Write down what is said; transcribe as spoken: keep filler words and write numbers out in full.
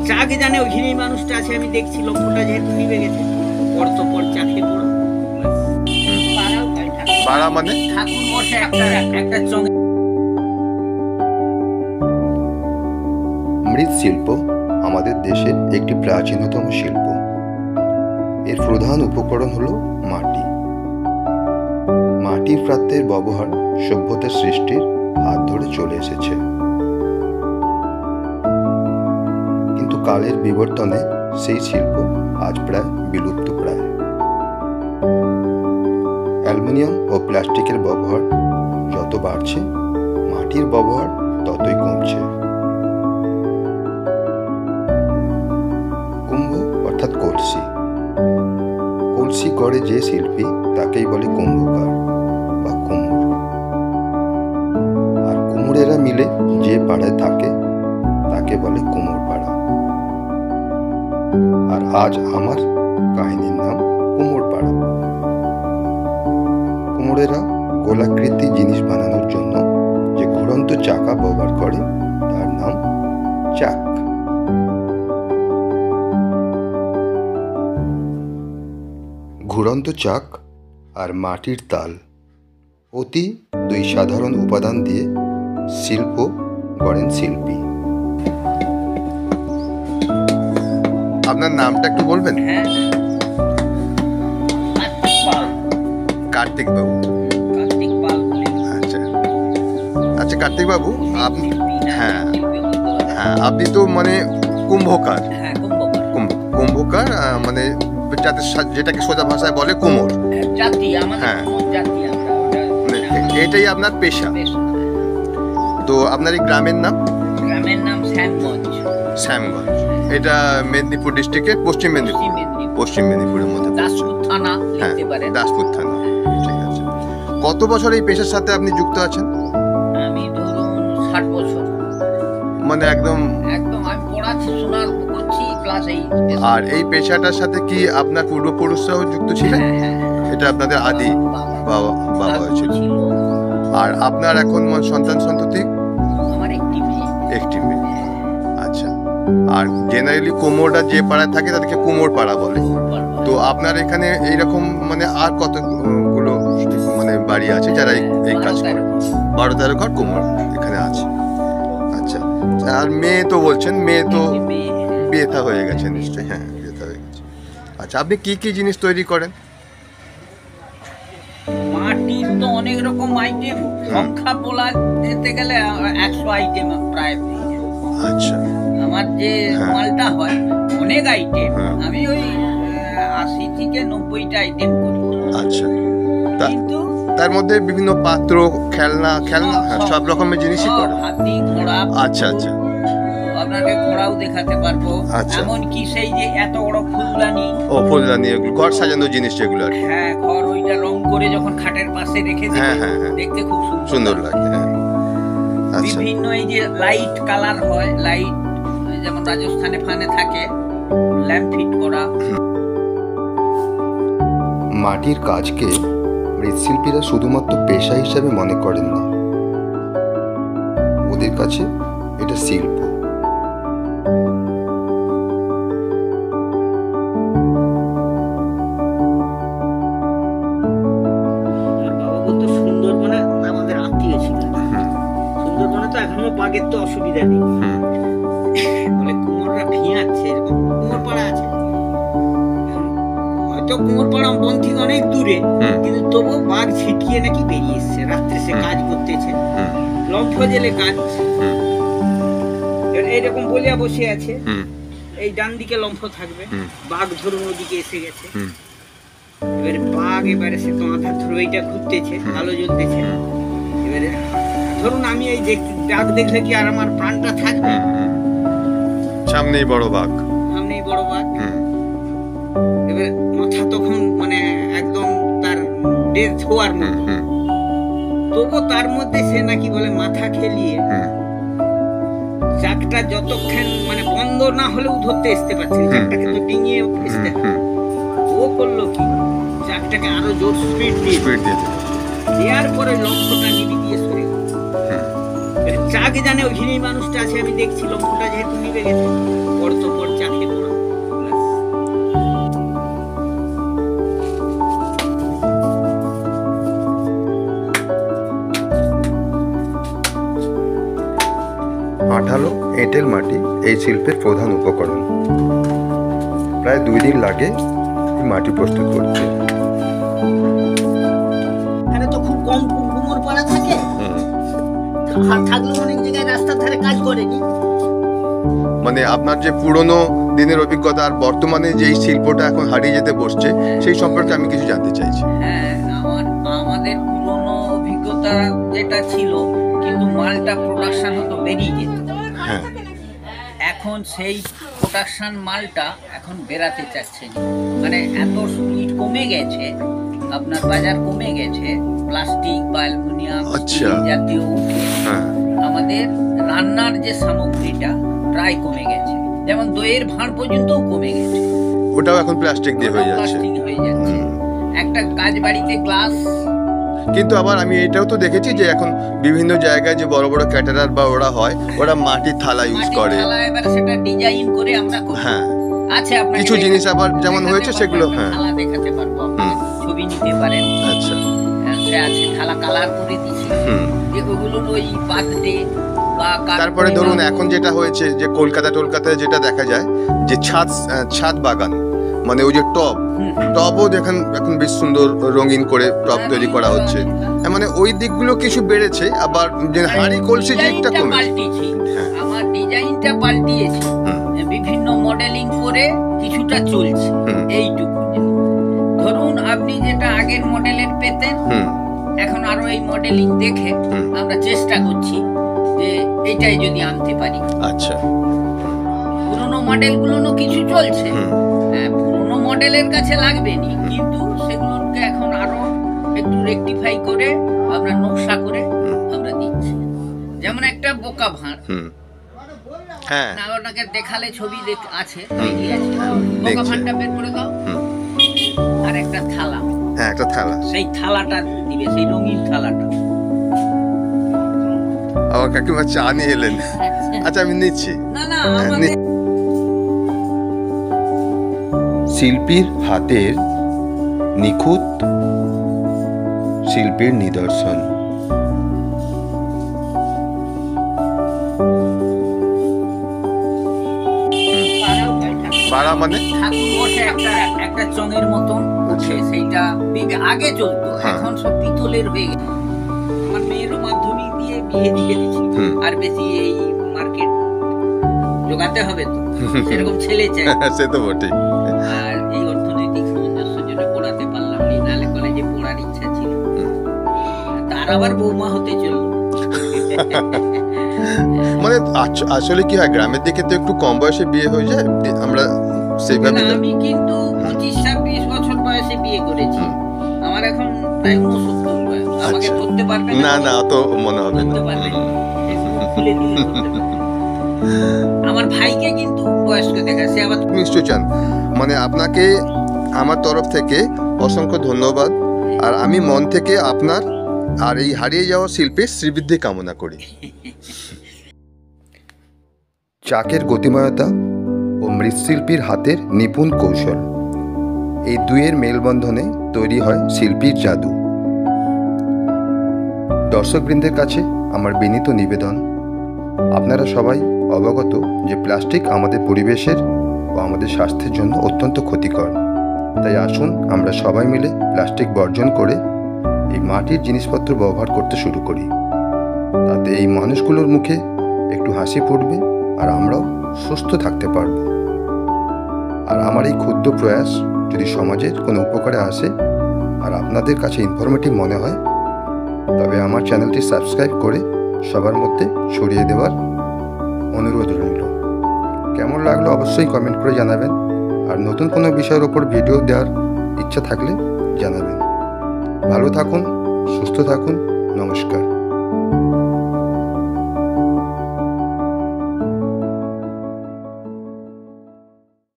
চাকে জানে ওইখানেই মানুষটা আছে, আমি দেখছি লম্ফটা যেহেতু নিভে গেছে, পর তো পর চাকে পড়ো বাড়া মানে ঠাকুর বসে একটা একটা চং। মৃৎশিল্প আমাদের দেশের একটি প্রাচীনতম শিল্প। এর প্রধান উপকরণ হলো মাটি। মাটির পাত্রের ব্যবহার সভ্যতার সৃষ্টির হাত ধরে চলে এসেছে, কিন্তু কালের বিবর্তনে সেই শিল্প আজ প্রায় বিলুপ্ত প্রায়। অ্যালুমিনিয়াম ও প্লাস্টিকের ব্যবহার যত বাড়ছে, মাটির ব্যবহার ততই কমছে। কুম্ভ অর্থাৎ কলসি। কলসি গড়ে যে শিল্পী তাকেই বলে কুম্ভকার বা কুমোর। আর কুমোরেরা মিলে যে পাড়ায় থাকে তাকে বলে কুমোর পাড়া। আর আজ আমার কাহিনীর নাম কুমোর পাড়া। কুমোরেরা গোলাকৃতি জিনিস বানানোর জন্য যে ঘুরন্ত চাকা ব্যবহার করে তার নাম চাক। ঘুরন্ত চাক আর মাটির তাল অতি দুই সাধারণ উপাদান দিয়ে শিল্প গড়েন শিল্পী। আপনার নামটা একটু বলবেন? হ্যাঁ, কার্তিক বাবু। কার্তিক পাল বলে। আচ্ছা আচ্ছা কার্তিক বাবু, আপনি হ্যাঁ হ্যাঁ আপনি তো মানে কুম্ভকার। হ্যাঁ, কুম্ভকার। কুম্ভ কুম্ভকার আহ, মানে যাতে সা- যেটাকে সোজা ভাষায় বলে কুমোর। জাতি আমাদের হ্যাঁ। কুমোর জাতি আমরা, ওটা মানে এটাই আপনার পেশা। বেশ। তো আপনার এই গ্রামের নাম? গ্রামের নাম শ্যামগঞ্জ, শ্যামগঞ্জ। এটা মেদিনীপুর ডিস্ট্রিক্টের পশ্চিম মেদিনীপুর পশ্চিম মেদিনীপুর, পশ্চিম মেদিনীপুরের মধ্যে পড়ছে। দাসপুর থানা হ্যাঁ, লিখতে পারেন। দাসপুর থানা। ঠিক আছে। কত বছর এই পেশার সাথে আপনি যুক্ত আছেন? আমি ধরুন ষাট বছর। মানে একদম। একদম আমি পড়াচ্ছি, শোনার করছি, প্লাস এই। আর এই পেশাটার সাথে কি আপনার পূর্বপুরুষরাও যুক্ত ছিলেন? হ্যাঁ, হ্যাঁ, এটা আপনাদের আদি বাবা বাবা দাদু ছিল। ছিল। আর আপনার এখন মানে সন্তান সন্ততি? আমার একটি মেয়ে। একটি মেয়ে। আচ্ছা। আর জেনারেলি কুমোররা যে পাড়ায় থাকে তাদেরকে কুমোর পাড়া বলে। তো আপনার এখানে এইরকম মানে আর কতগুলো মানে বাড়ি আছে যারা এই এই কাজ করে? বারো তেরো ঘর কুমোর এখানে আছে। আচ্ছা। আর মেয়ে তো বলছেন, মেয়ে তো বিয়েথা হয়ে গেছে নিশ্চয়ই? হ্যাঁ, বিয়েথা হয়ে গেছে। আচ্ছা, আপনি কি কি জিনিস তৈরি করেন? মাটির তো অনেক রকম আইটেম, সংখ্যা বলা যেতে গেলে একশো আইটেম প্রায়। আচ্ছা। আমার যে হ্যাঁ। মালটা হয় অনেক আইটেম, হ্যাঁ। আমি ওই আহ, আশি থেকে নব্বইটা আইটেম করি। আচ্ছা। তা- কিন্তু তার মধ্যে বিভিন্ন পাত্র, খেলনা খেলনা হ্যাঁ, সব রকমের জিনিসই সব করেন? হাতি, ঘোড়া। আচ্ছা আচ্ছা। আপনাকে ঘোড়াও দেখাতে পারবো। আচ্ছা। এমনকি সেই যে এত বড় ফুলদানি, ও ফুলদানি, এগুলো ঘর সাজানোর জিনিস যেগুলো আর কি। হ্যাঁ, ঘর ওইটা রং করে যখন খাটের পাশে রেখে হ্যাঁ, দেবে, হ্যাঁ, হ্যাঁ। দেখতে খুব সুন্দর সুন্দর লাগে। হ্যাঁ। আচ্ছা। বিভিন্ন এই যে লাইট কালার হয়, লাইট যেমন রাজস্থানে ফানে থাকে, ল্যাম্প ফিট করা। মাটির কাজকে মৃৎশিল্পীরা শুধুমাত্র পেশা হিসাবে মনে করেন না, ওদের কাছে এটা শিল্প। বাবা বলতো সুন্দরবনে আমাদের আত্মীয় ছিল, সুন্দরবনে তো এখনো বাঘের তো অসুবিধা নেই, বলে কুমোররা ভিয়াচ্ছে, এরকম কুমোর পাড়া আছে। হয়তো কুমোর পাড়া বন থেকে অনেক দূরে, কিন্তু তবু বাঘ ছিটকিয়ে নাকি বেরিয়ে এসছে, রাত্রে সে কাজ করতেছে, লম্ফ জেলে কাজ। এইরকম বলিয়া বসে আছে, এই ডান দিকে লম্ফ থাকবে, বাঘ ধরুন ওদিকে এসে গেছে, এবারে বাঘ এবারে সে তো মাথা ধরে এইটা ঘুরতেছে, আলো জ্বলতেছে। এবারে ধরুন আমি এই ডাক দেখলে কি আর আমার প্রাণটা থাকবে? সামনেই বড় বাঘ, সামনেই বড় বাঘ। এবারে মাথা তখন মানে একদম তার ডেথ হওয়ার মতো, তবু তার মধ্যে সে নাকি বলে মাথা খেলিয়ে চাকটা যতক্ষণ মানে বন্ধ না হলেও ধরতে আসতে পারছে, চাকটাকে তো ডিঙিয়ে আসতে হবে। ও করলো কি, চাকটাকে আরো জোর স্পিড দিয়ে স্পিড দিয়ে দেওয়ার পরে লক্ষ্যটা নিবি দিয়ে সরে গেল। চাকে জানে ওইখানেই মানুষটা আছে, আমি দেখছি লম্ফটা যেহেতু নিভে গেছে, পর তো পর চাকে পড়া। আঠালো এঁটেল মাটি এই শিল্পের প্রধান উপকরণ। প্রায় দুই দিন লাগে এই মাটি প্রস্তুত করতে। এখানে তো খুব কম কুমোর পাড়া থাকে, আর থাকলেও অনেক জায়গায় রাস্তার ধারে কাজ করেনি। মানে আপনার যে পুরনো দিনের অভিজ্ঞতা আর বর্তমানে যেই শিল্পটা এখন হারিয়ে যেতে বসছে সেই সম্পর্কে আমি কিছু জানতে চাইছি। হ্যাঁ, আমার আমাদের পুরনো অভিজ্ঞতা যেটা ছিল, কিন্তু মালটা প্রোডাকশন হতো বেরিয়ে যেত। হ্যাঁ, এখন সেই প্রোডাকশন মালটা এখন বেরাতে চাচ্ছে না, মানে এত স্পিড কমে গেছে, আপনার বাজার কমে গেছে, প্লাস্টিক বা অ্যালুমিনিয়াম আচ্ছা। জাতীয় উঠে হ্যাঁ, আমাদের রান্নার যে সামগ্রীটা প্রায় কমে গেছে, যেমন দইয়ের ভাঁড় পর্যন্তও কমে গেছে, ওটাও এখন প্লাস্টিক দিয়ে হয়ে যাচ্ছে। প্লাস্টিক হয়ে যাচ্ছে। একটা কাজ বাড়িতে গ্লাস, কিন্তু আবার আমি এটাও তো দেখেছি যে এখন বিভিন্ন জায়গায় যে বড় বড় ক্যাটারার বা ওরা হয়, ওরা মাটির থালা ইউজ মাটির করে। থালা, এবার সেটা ডিজাইন করে আমরা করি। হ্যাঁ, আছে আপনাকে কিছু জিনিস আবার যেমন দেখাতে হয়েছে পারবো, সেগুলো। একটা হ্যাঁ, থালা দেখাতে পারবো, আপনি ছবি নিতে পারেন। আচ্ছা। সে আছে থালা কালার করে দিছি, হুম। যে ওগুলোর ওই বার্থডে বা কার তারপরে পূর্ণিমা, ধরুন এখন যেটা হয়েছে যে কলকাতা টলকাতায় যেটা দেখা যায় যে ছাদ আহ, ছাদ বাগান, মানে ওই যে টব হুম, টবও দেখেন এখন বেশ সুন্দর রঙিন করে টব তৈরি করা হচ্ছে। হ্যাঁ, মানে ওই দিকগুলো কিছু বেড়েছে, আবার যে হাঁড়ি কলসি দিকটা ডিজাইনটা কমেছে। পাল্টিয়েছি, হ্যাঁ। আমার ডিজাইনটা পাল্টিয়েছি, হুম। বিভিন্ন মডেলিং করে কিছুটা চলছে। হুম। এইটুকু ধরুন, আপনি যেটা আগের মডেলের পেতেন, হুম, এখন আরো এই মডেলিং দেখে হুম। আমরা চেষ্টা করছি যে এটাই যদি আনতে পারি। আচ্ছা। পুরোনো মডেলগুলো কিছু চলছে, হুম। হ্যাঁ, পুরোনো মডেলের কাছে লাগবে নি, কিন্তু সেগুলোকে এখন আরো একটু রেকটিফাই করে আমরা নকশা করে আমরা দিচ্ছি। যেমন একটা বোকা ভাঁড়, হুম। হ্যাঁ, না ওটাকে দেখালে ছবি দেখ- আছে, হুম। তৈরি আছে। বোকা দেখছি। ভাঁড়টা বের করে দাও, হুম। আর একটা থালা, হ্যাঁ, একটা থালা। সেই থালাটা দিবে, সেই রঙিন থালাটা। আবার কাকিমা চা নিয়ে এলেন। আচ্ছা, আমি নিচ্ছি। না না, হ্যাঁ, আমাদের নি- শিল্পীর হাতের নিখুঁত শিল্পের নিদর্শন। পাড়াও হয় ঠাকুর। পাড়া মানে? ঠাকুর বসে একটা একটা চঙের মতন উঠে, সেইটা বিগ- আগে চলতো, হ্যাঁ। এখন সব পিতলের হয়ে গেছে। আমার মেয়েরও মাধ্যমিক দিয়ে বিয়ে দিয়ে দিচ্ছি, হুম। আর বেশি এই মার্কেট জোগাতে হবে তো, সেরকম ছেলে চাই, সে তো বটেই। আর এই অর্থনৈতিক সামঞ্জস্যের জন্য পড়াতে পারলাম না, নাহলে কলেজে পড়ার ইচ্ছা ছিল। তার আবার বৌমা হতে চললো। মানে আচ- আসলে কি হয়, গ্রামের দিকে তো একটু কম বয়সে বিয়ে হয়ে যায়, দি- আমরা সেইভাবে না, আমি কিন্তু পঁচিশ ছাব্বিশ বছর বয়সে বিয়ে করেছি, আমার এখন প্রায় উনসত্তর বয়স। আমাকে আচ্ছা। ধরতে পারবে না না, অত মনে হবে না। ধরতে পারবে না। Facebook খুলে দিলে ধরতে পারবে। আমার ভাইকে কিন্তু বয়স্ক দেখা, সে আবার নিশ্চয় চান, মানে আপনাকে আমার তরফ থেকে অসংখ্য ধন্যবাদ, আর আমি মন থেকে আপনার আর এই হারিয়ে যাওয়া শিল্পের শ্রীবৃদ্ধি কামনা করি। চাকের গতিময়তা ও মৃৎশিল্পীর হাতের নিপুণ কৌশল, এই দুয়ের মেলবন্ধনে তৈরি হয় শিল্পীর জাদু। দর্শকবৃন্দের কাছে আমার বিনীত নিবেদন, আপনারা সবাই অবগত যে প্লাস্টিক আমাদের পরিবেশের ও আমাদের স্বাস্থ্যের জন্য অত্যন্ত ক্ষতিকর। তাই আসুন আমরা সবাই মিলে প্লাস্টিক বর্জন করে এই মাটির জিনিসপত্র ব্যবহার করতে শুরু করি। তাতে এই মানুষগুলোর মুখে একটু হাসি ফুটবে, আর আমরাও সুস্থ থাকতে পারব। আর আমার এই ক্ষুদ্র প্রয়াস যদি সমাজের কোনো উপকারে আসে আর আপনাদের কাছে ইনফরমেটিভ মনে হয়, তবে আমার চ্যানেলটি সাবস্ক্রাইব করে সবার মধ্যে ছড়িয়ে দেওয়ার অনুরোধ রইল। কেমন লাগলো অবশ্যই কমেন্ট করে জানাবেন, আর নতুন কোনো বিষয়ের ওপর ভিডিও দেওয়ার ইচ্ছা থাকলে জানাবেন। ভালো থাকুন, সুস্থ থাকুন, নমস্কার।